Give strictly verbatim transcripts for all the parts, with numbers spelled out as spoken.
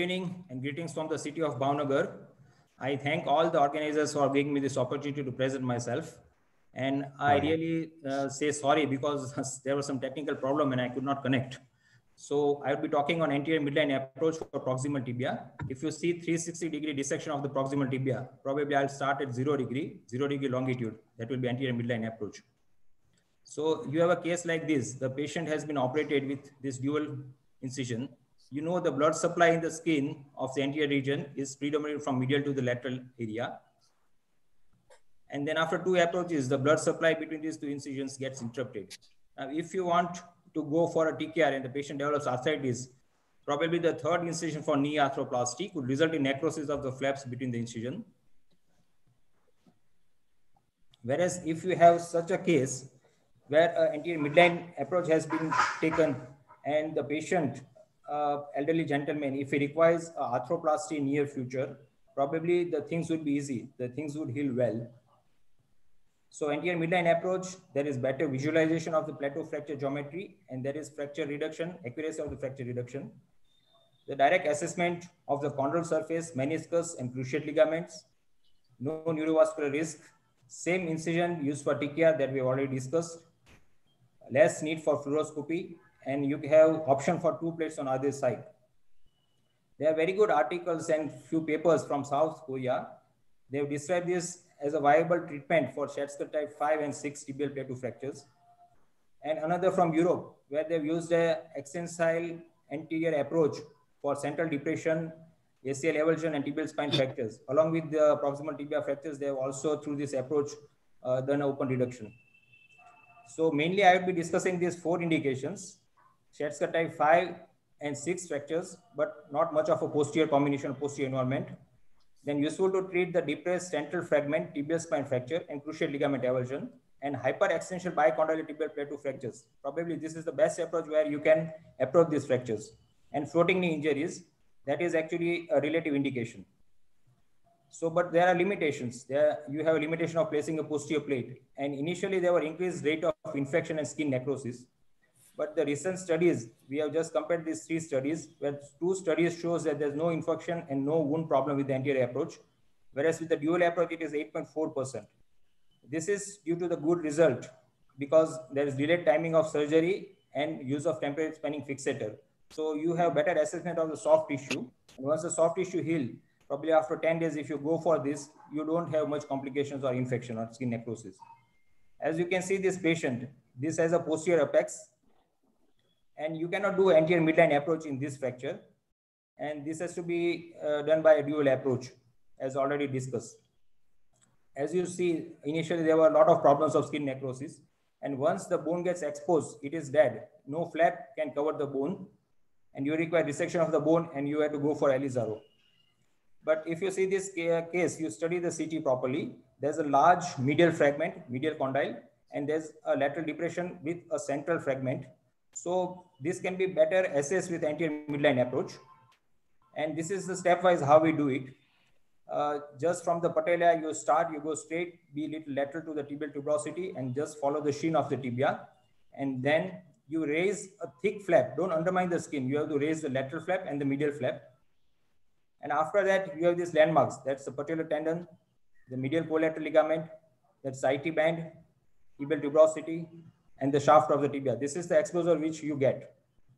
evening and greetings from the city of Bhavnagar. I thank all the organizers for giving me this opportunity to present myself. And I really uh, say sorry because there was some technical problem and I could not connect. So I will be talking on anterior midline approach for proximal tibia. If you see three hundred sixty degree dissection of the proximal tibia, probably I'll start at zero degree, zero degree longitude. That will be anterior midline approach. So you have a case like this. The patient has been operated with this dual incision. You know the blood supply in the skin of the anterior region is predominantly from medial to the lateral area. And then after two approaches, the blood supply between these two incisions gets interrupted. Now, if you want to go for a T K R and the patient develops arthritis, probably the third incision for knee arthroplasty could result in necrosis of the flaps between the incision. Whereas if you have such a case where an anterior midline approach has been taken and the patient, uh, elderly gentleman, if he requires arthroplasty in near future, probably the things would be easy. The things would heal well. So anterior midline approach, there is better visualization of the plateau fracture geometry and there is fracture reduction, accuracy of the fracture reduction. The direct assessment of the chondral surface, meniscus and cruciate ligaments, no neurovascular risk, same incision used for T K R that we have already discussed, less need for fluoroscopy, and you have option for two plates on either side. There are very good articles and few papers from South Korea. They have described this as a viable treatment for Schatzker type five and six tibial plateau fractures. And another from Europe, where they've used a extensile anterior approach for central depression, A C L avulsion and tibial spine fractures. Along with the proximal tibia fractures, they have also through this approach uh, done open reduction. So mainly I will be discussing these four indications, Schatzker type five and six fractures, but not much of a posterior combination of posterior involvement. Then useful to treat the depressed central fragment, tibial spine fracture and cruciate ligament avulsion and hyperextension bicondylar tibial plateau fractures. Probably this is the best approach where you can approach these fractures. And floating knee injuries, that is actually a relative indication. So, but there are limitations. There you have a limitation of placing a posterior plate. And initially there were increased rate of infection and skin necrosis. But the recent studies, we have just compared these three studies, where two studies shows that there's no infection and no wound problem with the anterior approach. Whereas with the dual approach, it is eight point four percent. This is due to the good result because there is delayed timing of surgery and use of temporary spanning fixator. So you have better assessment of the soft tissue. And once the soft tissue heal, probably after ten days, if you go for this, you don't have much complications or infection or skin necrosis. As you can see this patient, this has a posterior apex and you cannot do anterior midline approach in this fracture. And this has to be uh, done by a dual approach as already discussed. As you see, initially there were a lot of problems of skin necrosis. And once the bone gets exposed, it is dead. No flap can cover the bone. And you require dissection of the bone and you have to go for Elizaro. But if you see this case, you study the C T properly, there's a large medial fragment, medial condyle, and there's a lateral depression with a central fragment. So this can be better assessed with anterior midline approach. And this is the stepwise how we do it. Uh, just from the patella, you start, you go straight, be little lateral to the tibial tuberosity and just follow the sheen of the tibia. And then you raise a thick flap. Don't undermine the skin. You have to raise the lateral flap and the medial flap. And after that, you have these landmarks. That's the patellar tendon, the medial collateral ligament, that's the I T band, tibial tuberosity, and the shaft of the tibia. This is the exposure which you get.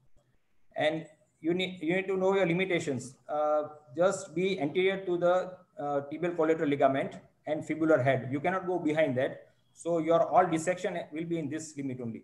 And you need, you need to know your limitations. Uh, just be anterior to the uh, tibial collateral ligament and fibular head. You cannot go behind that. So your all dissection will be in this limit only.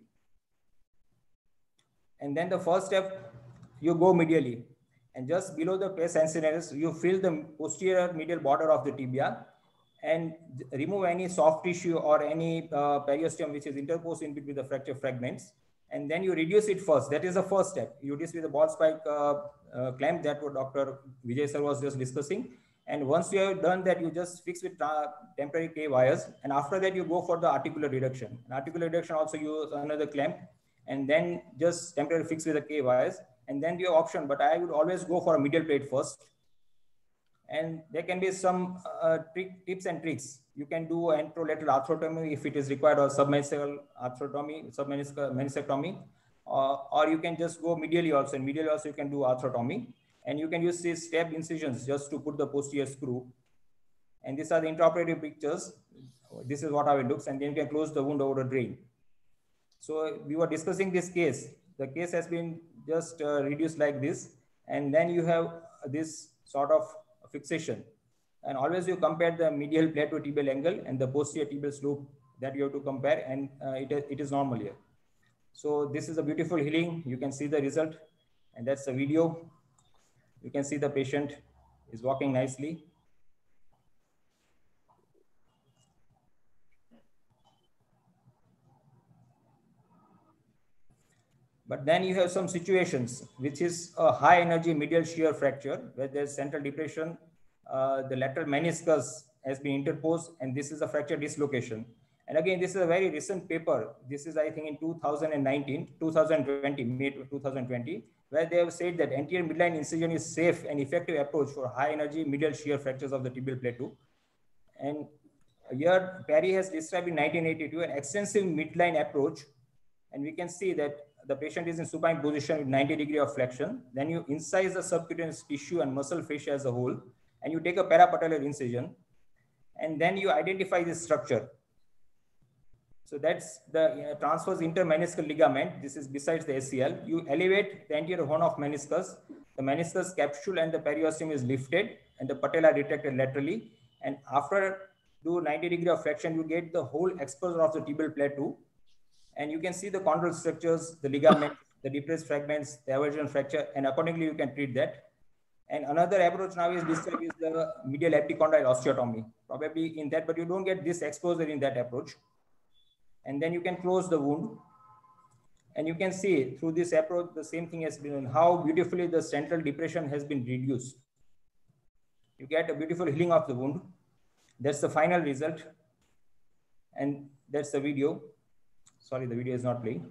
And then the first step, you go medially. And just below the pes ancillaris, you feel the posterior medial border of the tibia and remove any soft tissue or any uh, periosteum which is interposed in between the fracture fragments. And then you reduce it first. That is the first step. You reduce with the ball spike uh, uh, clamp that what Doctor Vijay sir was just discussing. And once you have done that, you just fix with uh, temporary K wires. And after that, you go for the articular reduction. And articular reduction also use another clamp and then just temporarily fix with the K wires. And then your option, but I would always go for a medial plate first. And there can be some uh, trick, tips and tricks. You can do anterolateral arthrotomy if it is required, or submeniscal arthrotomy, submeniscectomy, uh, or you can just go medially also. In medially also you can do arthrotomy. And you can use these step incisions just to put the posterior screw. And these are the intraoperative pictures. This is what how it looks, and then you can close the wound over a drain. So we were discussing this case. The case has been just uh, reduced like this, and then you have this sort of fixation. And always you compare the medial plateau tibial angle and the posterior tibial slope that you have to compare, and uh, it, it is normal here. So this is a beautiful healing. You can see the result, and that's the video. You can see the patient is walking nicely. But then you have some situations, which is a high energy medial shear fracture, where there's central depression, uh, the lateral meniscus has been interposed, and this is a fracture dislocation. And again, this is a very recent paper. This is, I think, in two thousand nineteen, two thousand twenty, May two thousand twenty, where they have said that anterior midline incision is safe and effective approach for high energy medial shear fractures of the tibial plateau. And here, Perry has described in nineteen eighty-two an extensive midline approach, and we can see that the patient is in supine position with ninety degree of flexion. Then you incise the subcutaneous tissue and muscle fascia as a whole, and you take a parapatellar incision, and then you identify this structure. So that's the uh, transverse intermeniscal ligament. This is besides the A C L. You elevate the anterior horn of meniscus. The meniscus capsule and the periosteum is lifted, and the patella retracted laterally. And after do ninety degree of flexion, you get the whole exposure of the tibial plateau. And you can see the chondral structures, the ligament, the depressed fragments, the aversion fracture, and accordingly you can treat that. And another approach now is described is the medial epicondyle osteotomy, probably in that, but you don't get this exposure in that approach. And then you can close the wound. And you can see through this approach, the same thing has been done, how beautifully the central depression has been reduced. You get a beautiful healing of the wound. That's the final result. And that's the video. Sorry, the video is not playing.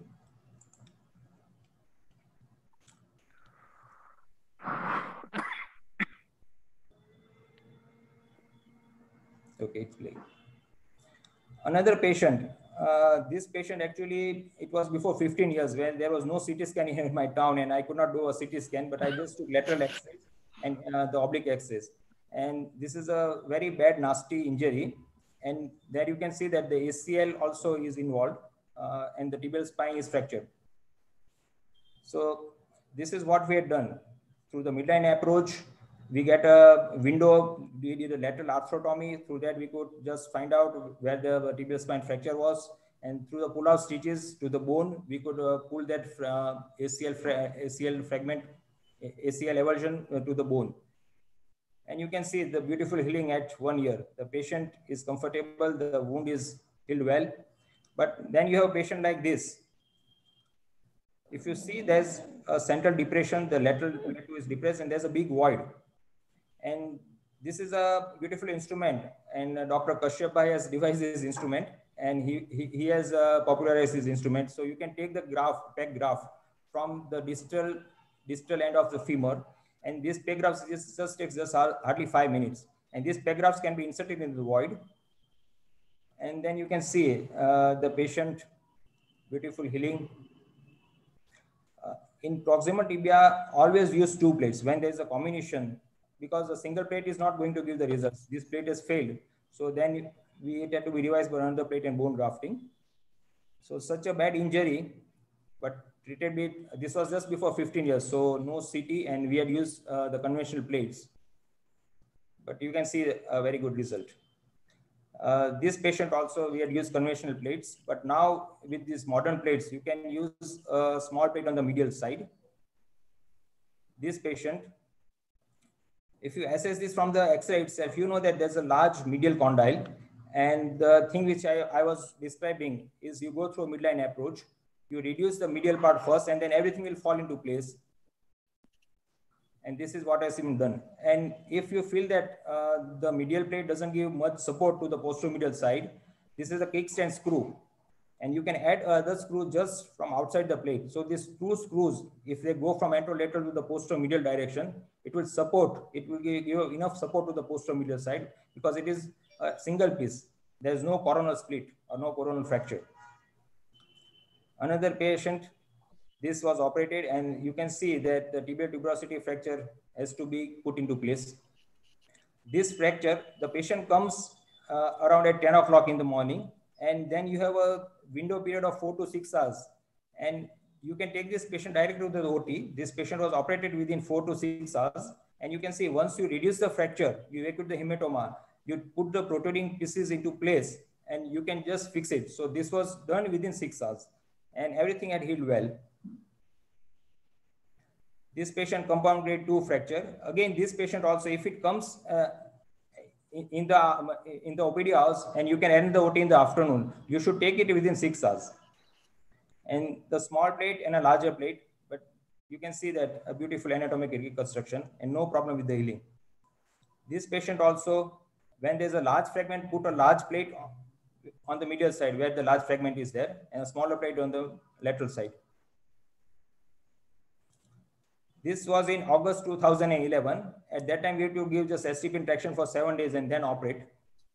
Okay, it's playing. Another patient. Uh, this patient actually, it was before fifteen years when there was no C T scan here in my town, and I could not do a C T scan, but I just took lateral X-rays and uh, the oblique X-rays. And this is a very bad, nasty injury. And there you can see that the A C L also is involved. Uh, and the tibial spine is fractured. So this is what we had done. Through the midline approach, we get a window, we did a lateral arthrotomy. Through that, we could just find out where the tibial spine fracture was. And through the pull-out stitches to the bone, we could uh, pull that uh, A C L, fra A C L fragment, A C L eversion uh, to the bone. And you can see the beautiful healing at one year. The patient is comfortable, the wound is healed well. But then you have a patient like this. If you see, there's a central depression, the lateral plateau is depressed, and there's a big void. And this is a beautiful instrument, and uh, Doctor Kashyap Bhai has devised this instrument, and he, he, he has uh, popularized this instrument. So you can take the graph, peg graph from the distal, distal end of the femur, and this peg graph just, just takes just hardly five minutes. And these peg graphs can be inserted in the void. And then you can see uh, the patient, beautiful healing. Uh, in proximal tibia, always use two plates when there is a combination, because a single plate is not going to give the results. This plate has failed. So then we had to be revised by another plate and bone grafting. So such a bad injury, but treated with, this was just before fifteen years. So no C T, and we had used uh, the conventional plates. But you can see a very good result. Uh, this patient also, we had used conventional plates, but now with these modern plates, you can use a small plate on the medial side. This patient, if you assess this from the X-ray itself, you know that there's a large medial condyle. And the thing which I, I was describing is you go through a midline approach, you reduce the medial part first, and then everything will fall into place. And this is what has been done. And if you feel that uh, the medial plate doesn't give much support to the posteromedial side, this is a kickstand screw. And you can add other screw just from outside the plate. So these two screws, if they go from anterolateral to the posteromedial direction, it will support, it will give you enough support to the posteromedial side, because it is a single piece. There is no coronal split or no coronal fracture. Another patient, this was operated, and you can see that the tibial tuberosity fracture has to be put into place. This fracture, the patient comes uh, around at ten o'clock in the morning, and then you have a window period of four to six hours. And you can take this patient directly to the O T. This patient was operated within four to six hours. And you can see once you reduce the fracture, you equate the hematoma, you put the protruding pieces into place, and you can just fix it. So this was done within six hours, and everything had healed well. This patient compound grade two fracture. Again, this patient also, if it comes uh, in, in the um, in the O P D hours and you can end the O T in the afternoon, you should take it within six hours. And the small plate and a larger plate, but you can see that a beautiful anatomic reconstruction and no problem with the healing. This patient also, when there's a large fragment, put a large plate on the medial side where the large fragment is there, and a smaller plate on the lateral side. This was in August two thousand eleven. At that time, we had to give just S T P traction for seven days and then operate.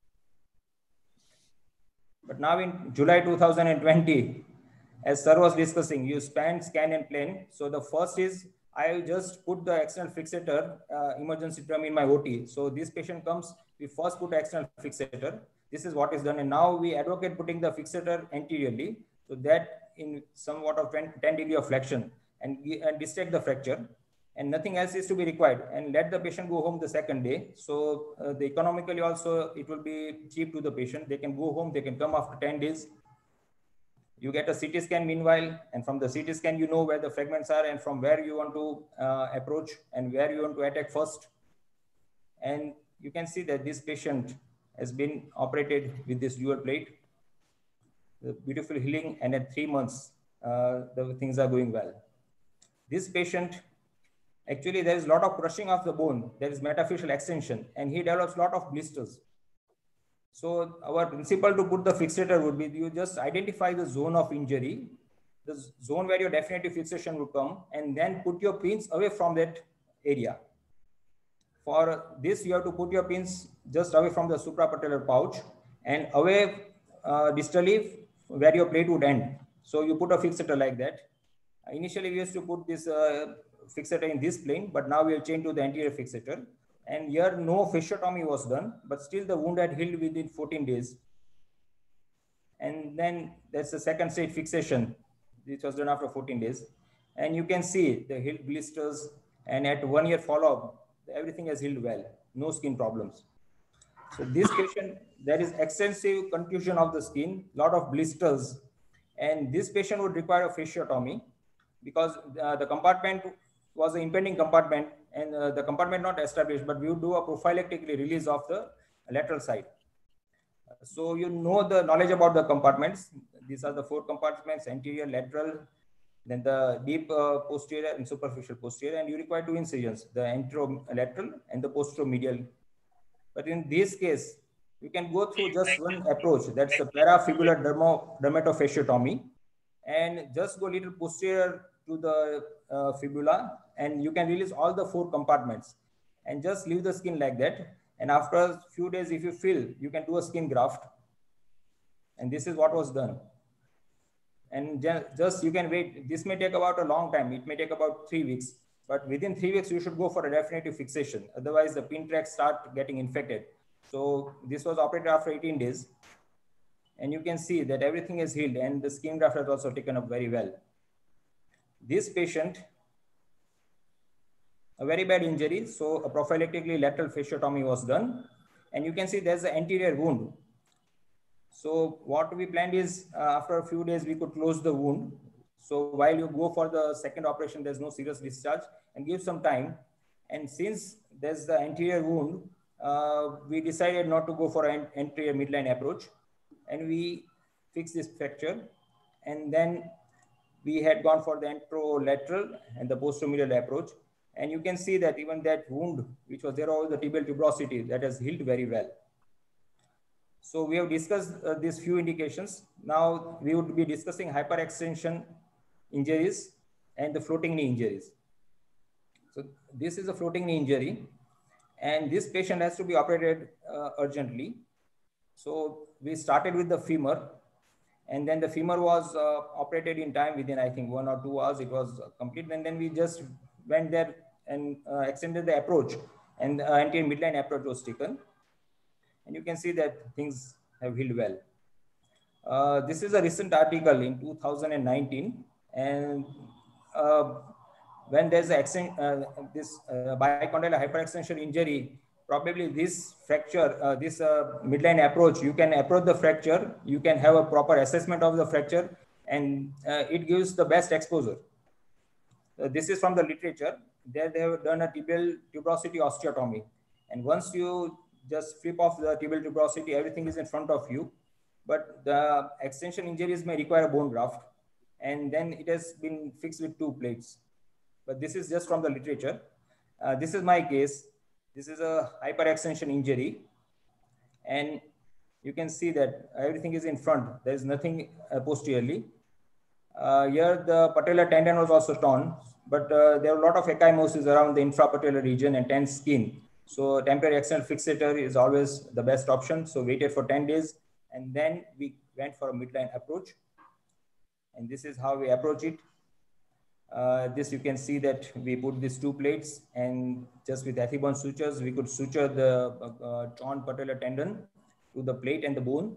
But now in July two thousand twenty, as sir was discussing, you span, scan, and plane. So the first is, I just put the external fixator uh, emergency term in my O T. So this patient comes, we first put external fixator. This is what is done. And now we advocate putting the fixator anteriorly, so that in somewhat of ten degree of flexion, and, and dissect the fracture, and nothing else is to be required, and let the patient go home the second day. So uh, the economically also, it will be cheap to the patient. They can go home, they can come after ten days. You get a C T scan meanwhile, and from the C T scan, you know where the fragments are and from where you want to uh, approach and where you want to attack first. And you can see that this patient has been operated with this dual plate. The beautiful healing, and at three months, uh, the things are going well. This patient, actually, there is a lot of crushing of the bone. There is metaphyseal extension, and he develops a lot of blisters. So our principle to put the fixator would be, you just identify the zone of injury, the zone where your definitive fixation would come, and then put your pins away from that area. For this, you have to put your pins just away from the suprapatellar pouch and away uh, distally where your plate would end. So you put a fixator like that. Initially, we used to put this uh, fixator in this plane, but now we have changed to the anterior fixator. And here no fasciotomy was done, but still the wound had healed within fourteen days. And then there's the second stage fixation, which was done after fourteen days. And you can see the healed blisters, and at one year follow-up, everything has healed well, no skin problems. So this patient, there is extensive contusion of the skin, lot of blisters, and this patient would require a fasciotomy because uh, the compartment was an impending compartment, and uh, the compartment not established, but we would do a prophylactic release of the lateral side. So you know the knowledge about the compartments. These are the four compartments: anterior, lateral, then the deep uh, posterior and superficial posterior, and you require two incisions, the anterolateral and the posteromedial. But in this case, you can go through just one approach, that's the parafibular dermo, dermatofasciotomy, and just go a little posterior to the uh, fibula, and you can release all the four compartments and just leave the skin like that. And after a few days, if you feel, you can do a skin graft. And this is what was done. And just you can wait. This may take about a long time. It may take about three weeks. But within three weeks, you should go for a definitive fixation. Otherwise, the pin tracks start getting infected. So this was operated after eighteen days. And you can see that everything is healed, and the skin graft has also taken up very well. This patient, a very bad injury. So a prophylactically lateral fasciotomy was done. And you can see there's an anterior wound. So what we planned is uh, after a few days, we could close the wound. So while you go for the second operation, there's no serious discharge, and give some time. And since there's the anterior wound, uh, we decided not to go for an anterior midline approach. And we fixed this fracture. And then we had gone for the anterolateral and the posteromedial approach. And you can see that even that wound, which was there over the tibial tuberosity, that has healed very well. So we have discussed uh, these few indications. Now we would be discussing hyperextension injuries and the floating knee injuries. So this is a floating knee injury, and this patient has to be operated uh, urgently. So we started with the femur, and then the femur was uh, operated in time within, I think, one or two hours. It was complete. And then we just went there and uh, extended the approach, and uh, anterior midline approach was taken. And you can see that things have healed well. Uh, this is a recent article in two thousand nineteen, and uh, when there's a uh, this uh, bicondylar hyperextension injury, probably this fracture, uh, this uh, midline approach, you can approach the fracture, you can have a proper assessment of the fracture, and uh, it gives the best exposure. Uh, this is from the literature. There they have done a tibial tuberosity osteotomy, and once you just flip off the tibial tuberosity, everything is in front of you. But the extension injuries may require a bone graft, and then it has been fixed with two plates. But this is just from the literature. Uh, this is my case. This is a hyperextension injury, and you can see that everything is in front. There is nothing uh, posteriorly. Uh, here the patellar tendon was also torn, but uh, there are a lot of ecchymosis around the infrapatellar region and tense skin. So temporary external fixator is always the best option. So waited for ten days, and then we went for a midline approach. And this is how we approach it. Uh, this you can see that we put these two plates, and just with Ethibond sutures, we could suture the uh, torn patellar tendon to the plate and the bone.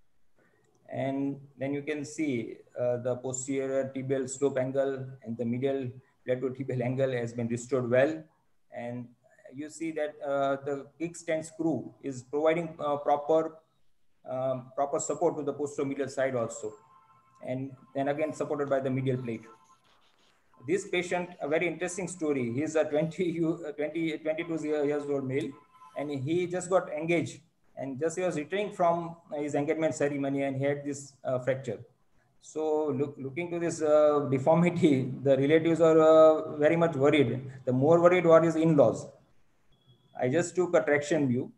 And then you can see uh, the posterior tibial slope angle and the medial platotibial angle has been restored well. And you see that uh, the kickstand screw is providing uh, proper, um, proper support to the posteromedial side also. And then again supported by the medial plate. This patient, a very interesting story. He's a twenty, twenty, twenty-two years old male, and he just got engaged. And just he was returning from his engagement ceremony, and he had this uh, fracture. So look, looking to this uh, deformity, the relatives are uh, very much worried. The more worried were his in-laws. I just took a traction view,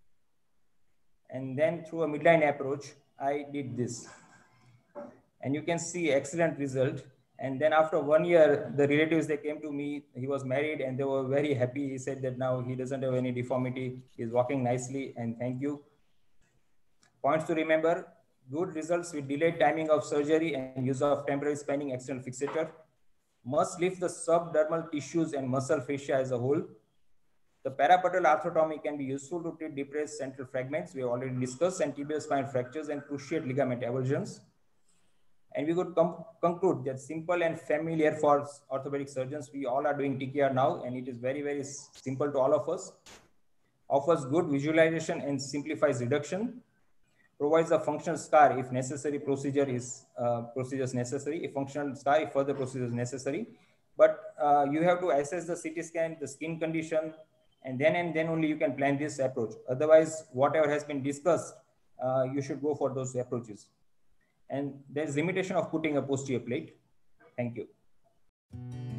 and then through a midline approach, I did this. And you can see excellent result. And then after one year, the relatives, they came to me, he was married and they were very happy. He said that now he doesn't have any deformity. He's walking nicely, and thank you. Points to remember: good results with delayed timing of surgery and use of temporary spanning external fixator. Must lift the subdermal tissues and muscle fascia as a whole. The parapatellar arthrotomy can be useful to treat depressed central fragments. We have already discussed, and tibial spine fractures and cruciate ligament avulsions. And we could conclude that simple and familiar for orthopedic surgeons. We all are doing T K R now, and it is very, very simple to all of us. Offers good visualization and simplifies reduction. Provides a functional scar if necessary, procedure is uh, procedures necessary. If functional scar, if further procedure is necessary. But uh, you have to assess the C T scan, the skin condition, and then and then only you can plan this approach. Otherwise, whatever has been discussed, uh, you should go for those approaches. And there's limitation of putting a posterior plate. Thank you.